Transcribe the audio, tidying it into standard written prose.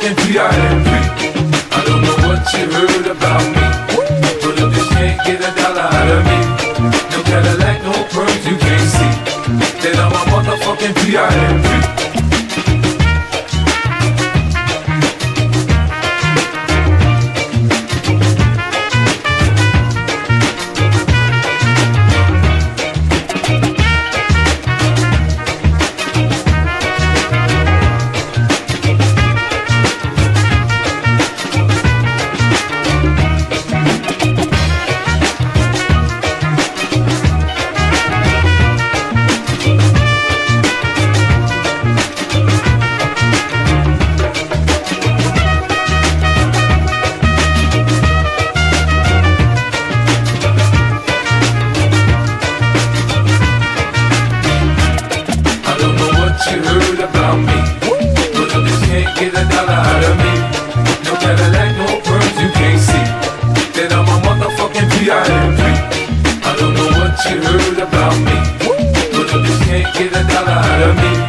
motherfucking PIMP. I don't know what you heard about me, but if you can't get a dollar out of me, no Cadillac, no perms, you can't see that I'm a motherfucking PIMP. You heard about me, but if you can't get a dollar out of me, no Cadillac, no perms, you can't see that I'm a motherfucking PIMP. I don't know what you heard about me, but if you can't get a dollar out of me,